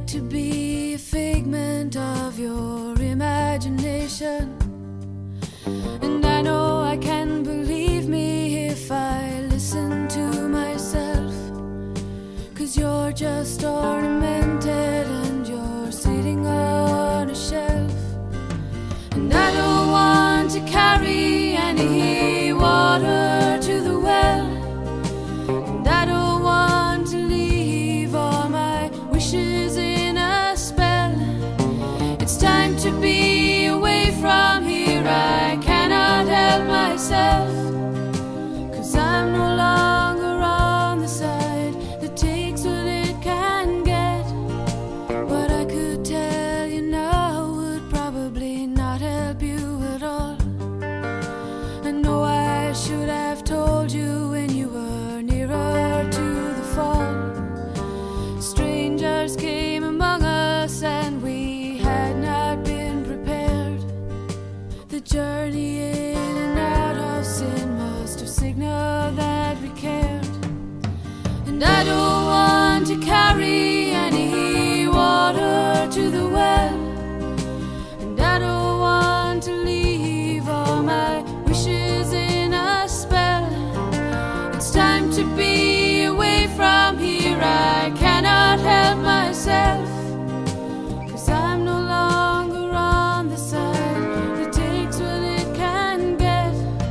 like to be a figment of your imagination, and I know I can believe me if I listen to myself, 'cause you're just ornamented and you're sitting on a shelf. And I don't want to carry any water to the well, and I don't want to leave all my wishes in a spell. It's time to be away from here, I cannot help myself, 'cause I'm no longer on the side that takes what it can get. What I could tell you now would probably not help you at all. I know I should have told you when you were nearer to the fall. Strangers came among us and we had not been prepared. The journey in and out of sin must have signaled that we cared. And I don't want to carry any water to the well, and I don't want to leave all my wishes in a spell. It's time to be away from here, I cannot help myself, 'cause I'm no longer on the side that takes what it can get.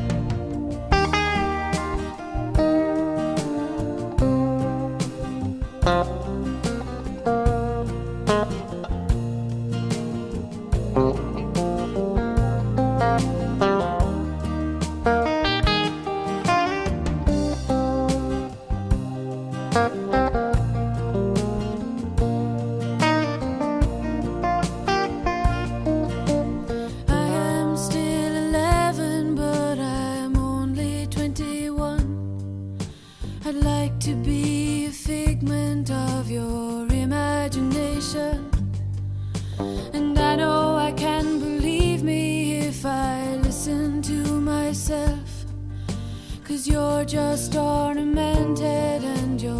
I am still 11, but I'm only 21. I'd like to be a figment of your imagination, and I know I can believe me if I listen to myself, 'cause you're just ornamented and you're